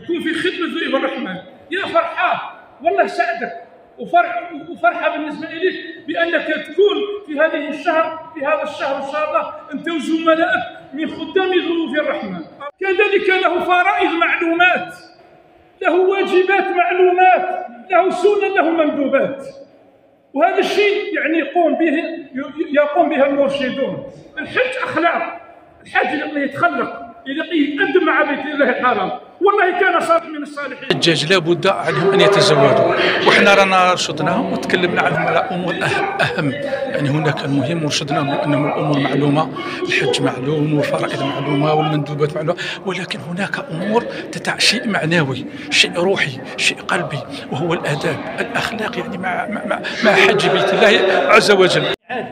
يكون في خدمة ضيف الرحمن يا فرحة والله سعدك وفرحة بالنسبة إليك بأنك تكون في هذا الشهر إن شاء الله أنت وزملائك من خدام ضيوف الرحمن. كذلك له فرائض معلومات، له واجبات معلومات، له سنن، له مندوبات، وهذا الشيء يعني يقوم به المرشدون. الحج أخلاق، الحج يتخلق يتأدب مع بيت الله الحرام، والله كان صالح من الصالحين. الحجاج لابد عليهم ان يتزودوا، وحنا رانا رشدناهم وتكلمنا عنهم على امور اهم، يعني هناك المهم ورشدناهم انهم الامور معلومه، الحج معلوم والفرائض معلومه والمندوبات معلومه، ولكن هناك امور شيء معنوي، شيء روحي، شيء قلبي، وهو الاداب، الاخلاق، يعني مع حج بيت الله عز وجل.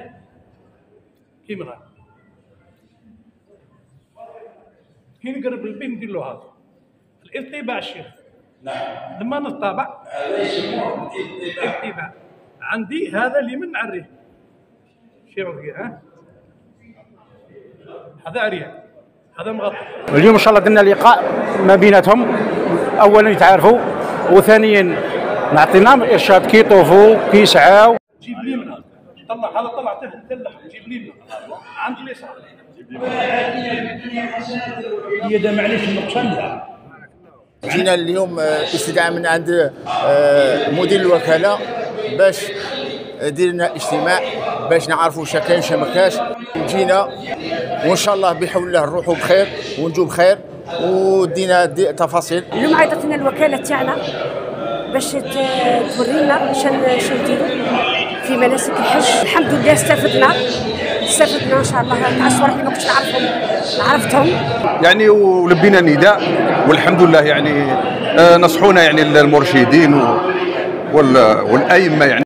كيما كي نقرب البيت ندير له هذا الاطباع الشيخ. نعم. لما نطبع هذا يسموه الاطباع. عندي هذا اللي من عريه شي ها هذا عريه، هذا مغطى. اليوم ان شاء الله درنا لقاء ما بيناتهم، اولا يتعارفوا، وثانيا نعطيناهم ارشاد كي يطوفوا كي يسعاو. جيب لي من هذا، طلع هذا، طلع تلح، جيب لي من عند اليسار. هي ده معليش النقصان. جينا اليوم استدعاء من عند مدير الوكاله باش دير لنا اجتماع باش نعرفوا واش كاين واش ما كاش. جينا وان شاء الله بحول الله نروحوا بخير ونجوا بخير، ودينا تفاصيل. اليوم عيطتنا الوكاله تاعنا باش تورينا شنو نديروا في مناسك الحج. الحمد لله استفدنا ان شاء الله. تاع صوالح اللي ما كنتش نعرفهم عرفتهم يعني، ولبينا نداء والحمد لله يعني. نصحونا يعني المرشدين والائمه يعني.